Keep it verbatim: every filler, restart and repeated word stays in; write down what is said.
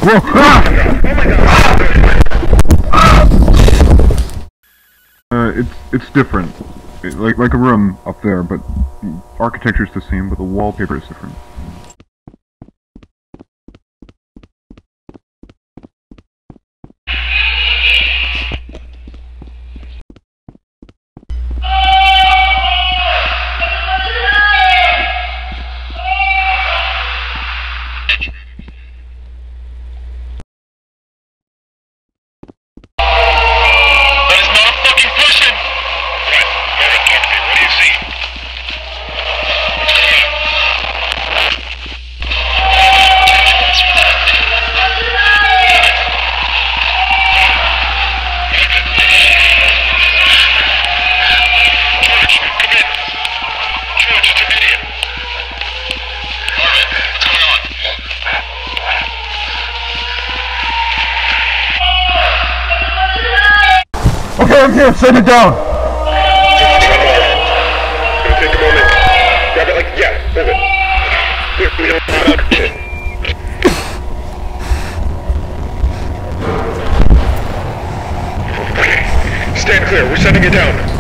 Whoa! Ah! Uh, it's it's different. It, like like a room up there, but the architecture's the same, but the wallpaper is different. Okay, I'm here. Send it down. It's gonna take a moment. Grab it like, yeah, move it. Here, we don't have it. Okay, stand clear. We're sending it down.